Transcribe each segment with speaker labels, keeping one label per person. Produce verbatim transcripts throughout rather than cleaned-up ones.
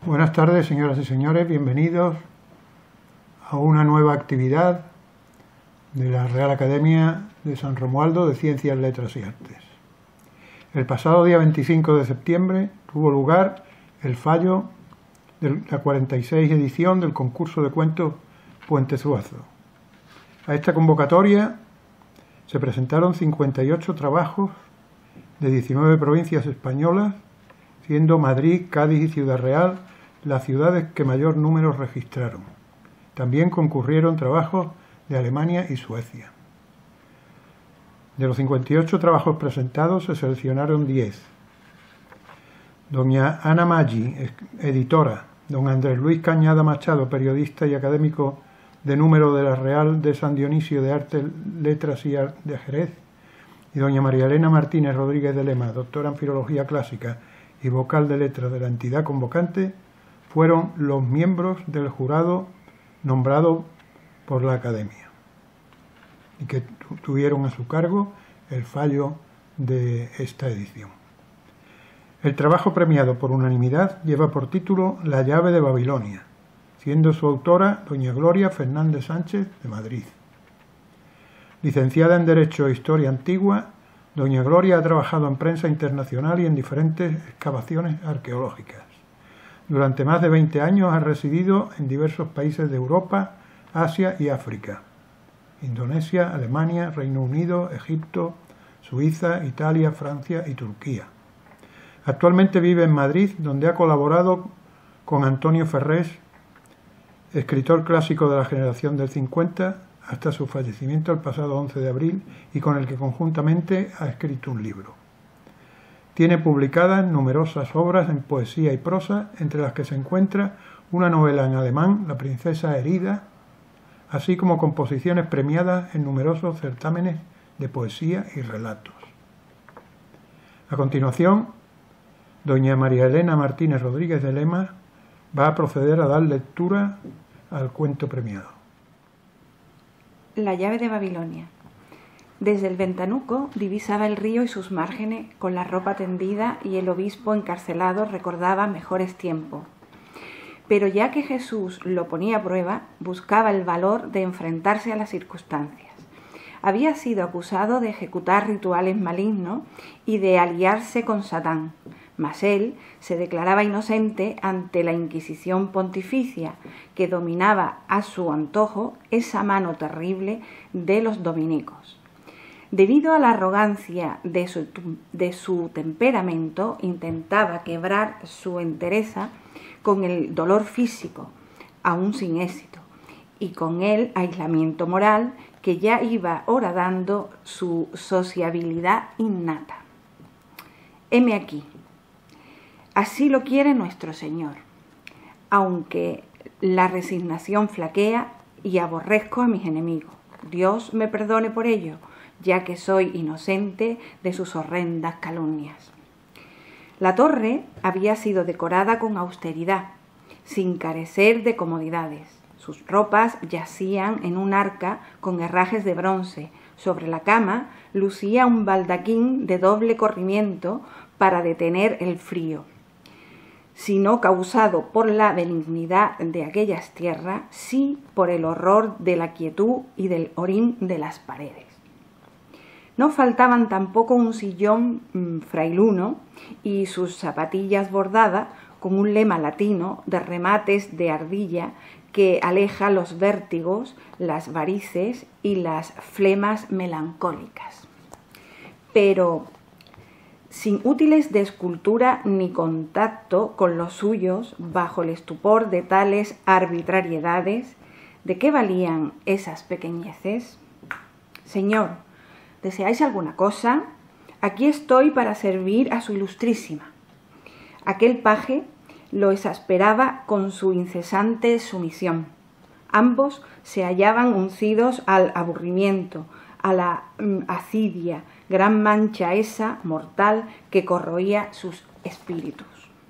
Speaker 1: Buenas tardes, señoras y señores, bienvenidos a una nueva actividad de la Real Academia de San Romualdo de Ciencias, Letras y Artes. El pasado día veinticinco de septiembre tuvo lugar el fallo de la cuarenta y seis edición del concurso de cuentos Puente Zuazo. A esta convocatoria se presentaron cincuenta y ocho trabajos de diecinueve provincias españolas, siendo Madrid, Cádiz y Ciudad Real las ciudades que mayor número registraron. También concurrieron trabajos de Alemania y Suecia. De los cincuenta y ocho trabajos presentados se seleccionaron diez. Doña Ana Maggi, editora, don Andrés Luis Cañada Machado, periodista y académico de número de la Real de San Dionisio de Artes, Letras y Artes de Jerez, y doña María Elena Martínez Rodríguez de Lema, doctora en Filología Clásica y vocal de letras de la entidad convocante, fueron los miembros del jurado nombrado por la Academia y que tuvieron a su cargo el fallo de esta edición. El trabajo premiado por unanimidad lleva por título La llave de Babilonia, siendo su autora doña Gloria Fernández Sánchez de Madrid. Licenciada en Derecho e Historia Antigua, doña Gloria ha trabajado en prensa internacional y en diferentes excavaciones arqueológicas. Durante más de veinte años ha residido en diversos países de Europa, Asia y África: Indonesia, Alemania, Reino Unido, Egipto, Suiza, Italia, Francia y Turquía. Actualmente vive en Madrid, donde ha colaborado con Antonio Ferrés, escritor clásico de la generación del cincuenta, hasta su fallecimiento el pasado once de abril, y con el que conjuntamente ha escrito un libro. Tiene publicadas numerosas obras en poesía y prosa, entre las que se encuentra una novela en alemán, La princesa herida, así como composiciones premiadas en numerosos certámenes de poesía y relatos. A continuación, doña María Elena Martínez Rodríguez de Lema va a proceder a dar lectura al cuento premiado.
Speaker 2: La llave de Babilonia. Desde el ventanuco divisaba el río y sus márgenes con la ropa tendida, y el obispo encarcelado recordaba mejores tiempos. Pero ya que Jesús lo ponía a prueba, buscaba el valor de enfrentarse a las circunstancias. Había sido acusado de ejecutar rituales malignos y de aliarse con Satán, mas él se declaraba inocente ante la Inquisición pontificia, que dominaba a su antojo esa mano terrible de los dominicos. Debido a la arrogancia de su, de su temperamento, intentaba quebrar su entereza con el dolor físico, aún sin éxito, y con el aislamiento moral que ya iba horadando su sociabilidad innata. Heme aquí. Así lo quiere nuestro Señor, aunque la resignación flaquea y aborrezco a mis enemigos. Dios me perdone por ello, ya que soy inocente de sus horrendas calumnias. La torre había sido decorada con austeridad, sin carecer de comodidades. Sus ropas yacían en un arca con herrajes de bronce. Sobre la cama lucía un baldaquín de doble corrimiento para detener el frío, sino causado por la benignidad de aquellas tierras, sí por el horror de la quietud y del orín de las paredes. No faltaban tampoco un sillón mmm, frailuno y sus zapatillas bordadas con un lema latino de remates de ardilla que aleja los vértigos, las varices y las flemas melancólicas. Pero sin útiles de escultura ni contacto con los suyos, bajo el estupor de tales arbitrariedades, ¿de qué valían esas pequeñeces? Señor, ¿deseáis alguna cosa? Aquí estoy para servir a su ilustrísima. Aquel paje lo exasperaba con su incesante sumisión. Ambos se hallaban uncidos al aburrimiento, a la mm, asidia, gran mancha esa mortal que corroía sus espíritus.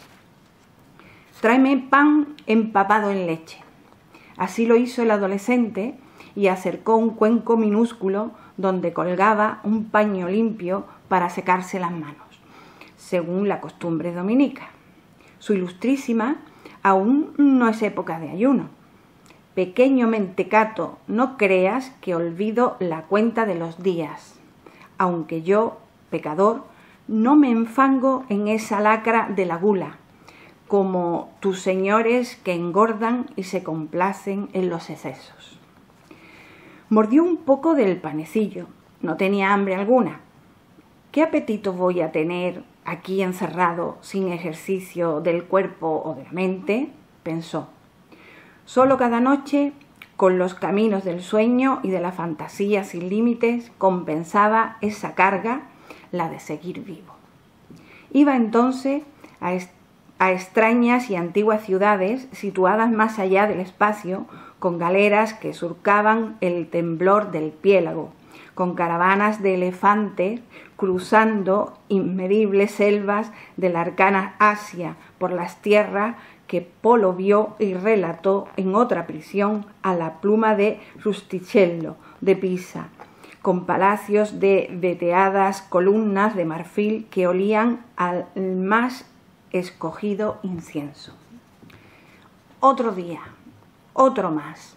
Speaker 2: Tráeme pan empapado en leche. Así lo hizo el adolescente y acercó un cuenco minúsculo donde colgaba un paño limpio para secarse las manos, según la costumbre dominica. Su ilustrísima Aún no es época de ayuno. Pequeño mentecato, no creas que olvido la cuenta de los días, aunque yo, pecador, no me enfango en esa lacra de la gula, como tus señores que engordan y se complacen en los excesos. Mordió un poco del panecillo, no tenía hambre alguna. ¿Qué apetito voy a tener aquí encerrado sin ejercicio del cuerpo o de la mente?, pensó. Solo cada noche, con los caminos del sueño y de la fantasía sin límites, compensaba esa carga, la de seguir vivo. Iba entonces a, est a extrañas y antiguas ciudades situadas más allá del espacio, con galeras que surcaban el temblor del piélago, con caravanas de elefantes cruzando inmedibles selvas de la arcana Asia por las tierras que Polo vio y relató en otra prisión a la pluma de Rustichello de Pisa, con palacios de veteadas columnas de marfil que olían al más escogido incienso. Otro día, otro más.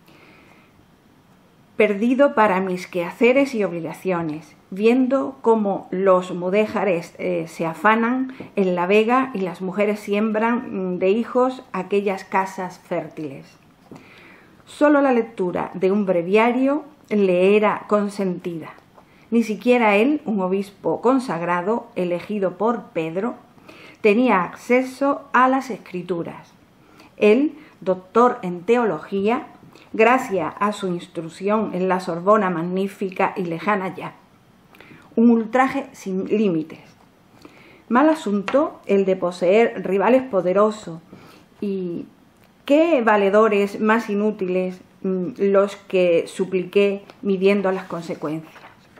Speaker 2: Perdido para mis quehaceres y obligaciones, viendo cómo los mudéjares eh, se afanan en la vega y las mujeres siembran de hijos aquellas casas fértiles. Solo la lectura de un breviario le era consentida. Ni siquiera él, un obispo consagrado, elegido por Pedro, tenía acceso a las escrituras. Él, doctor en teología, gracias a su instrucción en la Sorbona magnífica y lejana ya. Un ultraje sin límites. Mal asunto el de poseer rivales poderosos, y qué valedores más inútiles los que supliqué midiendo las consecuencias.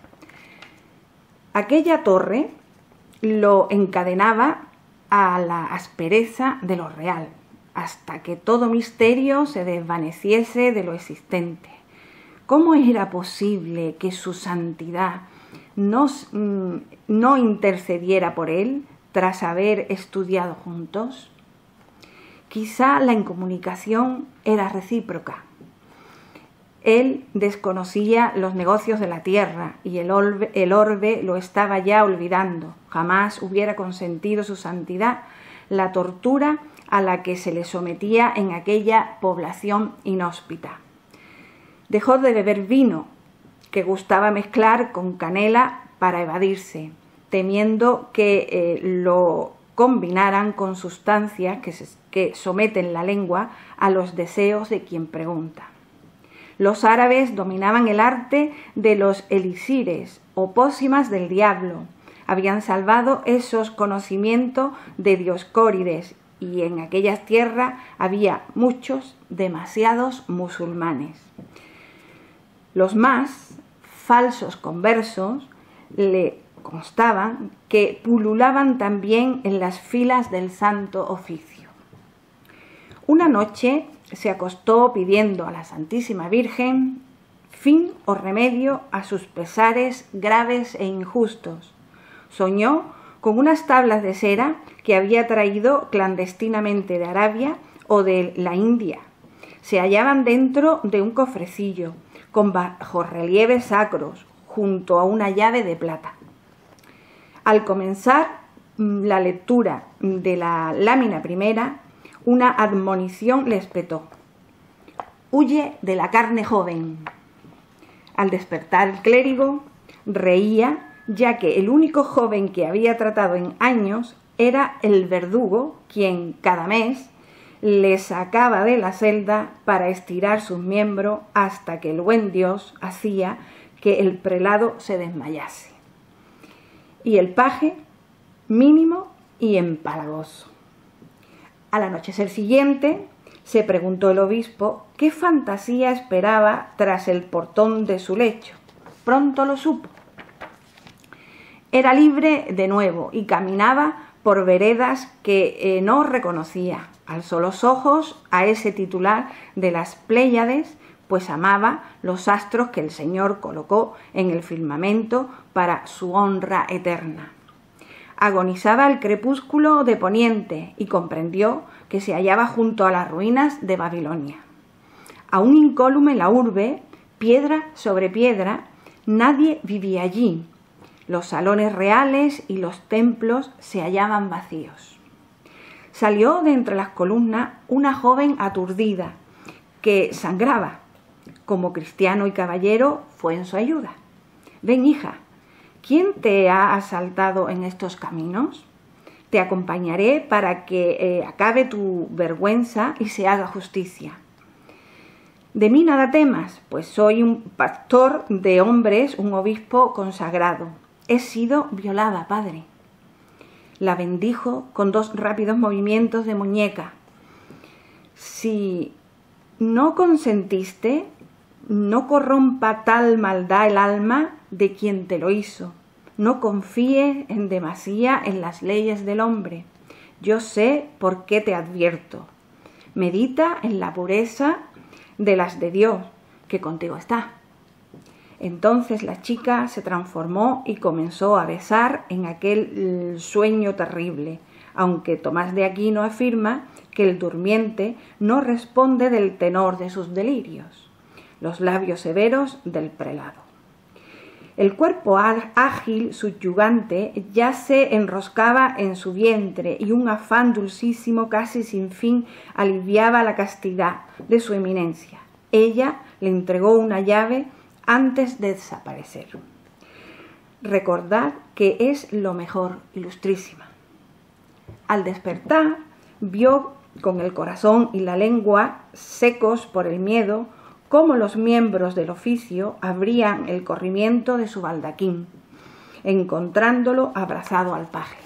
Speaker 2: Aquella torre lo encadenaba a la aspereza de lo real, hasta que todo misterio se desvaneciese de lo existente. ¿Cómo era posible que su santidad no, no intercediera por él tras haber estudiado juntos? Quizá la incomunicación era recíproca. Él desconocía los negocios de la tierra y el orbe, el orbe lo estaba ya olvidando. Jamás hubiera consentido su santidad la tortura a la que se le sometía en aquella población inhóspita. Dejó de beber vino, que gustaba mezclar con canela para evadirse, temiendo que eh, lo combinaran con sustancias que, se, que someten la lengua a los deseos de quien pregunta. Los árabes dominaban el arte de los elixires o pócimas del diablo. Habían salvado esos conocimientos de Dioscórides, y en aquellas tierras había muchos, demasiados musulmanes. Los más falsos conversos le constaban que pululaban también en las filas del Santo Oficio. Una noche se acostó pidiendo a la Santísima Virgen fin o remedio a sus pesares graves e injustos. Soñó con unas tablas de cera que había traído clandestinamente de Arabia o de la India. Se hallaban dentro de un cofrecillo, con bajorrelieves sacros, junto a una llave de plata. Al comenzar la lectura de la lámina primera, una admonición le espetó: «Huye de la carne joven». Al despertar el clérigo, reía, ya que el único joven que había tratado en años era el verdugo, quien cada mes le sacaba de la celda para estirar sus miembros hasta que el buen Dios hacía que el prelado se desmayase. Y el paje, mínimo y empalagoso. Al anochecer siguiente, se preguntó el obispo qué fantasía esperaba tras el portón de su lecho. Pronto lo supo. Era libre de nuevo y caminaba por veredas que eh, no reconocía. Alzó los ojos a ese titular de las Pléyades, pues amaba los astros que el Señor colocó en el firmamento para su honra eterna. Agonizaba el crepúsculo de poniente y comprendió que se hallaba junto a las ruinas de Babilonia. Aún incólume la urbe, piedra sobre piedra, nadie vivía allí. Los salones reales y los templos se hallaban vacíos. Salió de entre las columnas una joven aturdida que sangraba. Como cristiano y caballero fue en su ayuda. «Ven, hija, ¿quién te ha asaltado en estos caminos? Te acompañaré para que eh, acabe tu vergüenza y se haga justicia». «De mí nada temas, pues soy un pastor de hombres, un obispo consagrado. He sido violada, padre». La bendijo con dos rápidos movimientos de muñeca. «Si no consentiste, no corrompa tal maldad el alma de quien te lo hizo. No confíe en demasía en las leyes del hombre. Yo sé por qué te advierto. Medita en la pureza de las de Dios, que contigo está». Entonces la chica se transformó y comenzó a besar en aquel sueño terrible, aunque Tomás de Aquino afirma que el durmiente no responde del tenor de sus delirios, los labios severos del prelado. El cuerpo ágil, subyugante, ya se enroscaba en su vientre y un afán dulcísimo, casi sin fin, aliviaba la castidad de su eminencia. Ella le entregó una llave antes de desaparecer. Recordad que es lo mejor, ilustrísima. Al despertar, vio con el corazón y la lengua secos por el miedo cómo los miembros del oficio abrían el corrimiento de su baldaquín, encontrándolo abrazado al paje.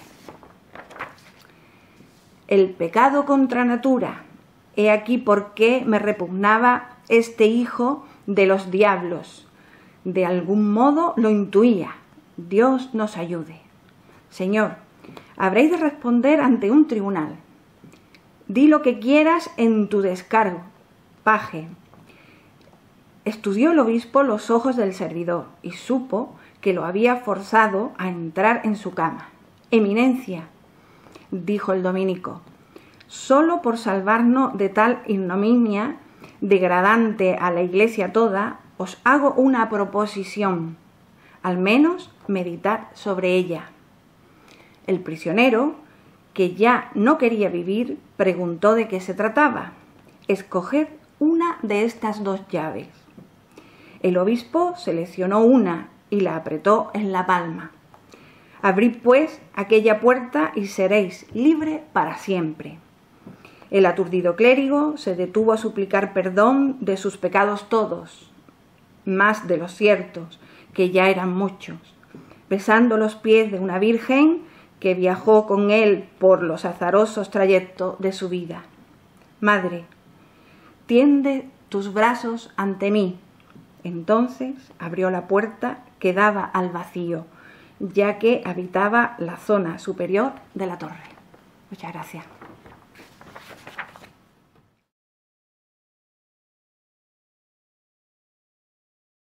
Speaker 2: El pecado contra natura, he aquí por qué me repugnaba este hijo de los diablos. De algún modo lo intuía. Dios nos ayude. Señor, habréis de responder ante un tribunal. Di lo que quieras en tu descargo, paje. Estudió el obispo los ojos del servidor y supo que lo había forzado a entrar en su cama. Eminencia, dijo el dominico, solo por salvarnos de tal ignominia degradante a la iglesia toda, os hago una proposición. Al menos meditad sobre ella. El prisionero, que ya no quería vivir, preguntó de qué se trataba. Escoged una de estas dos llaves. El obispo seleccionó una y la apretó en la palma. Abrid pues aquella puerta y seréis libre para siempre. El aturdido clérigo se detuvo a suplicar perdón de sus pecados todos, más de los ciertos, que ya eran muchos, besando los pies de una virgen que viajó con él por los azarosos trayectos de su vida. Madre, tiende tus brazos ante mí. Entonces abrió la puerta que daba al vacío, ya que habitaba la zona superior de la torre. Muchas gracias.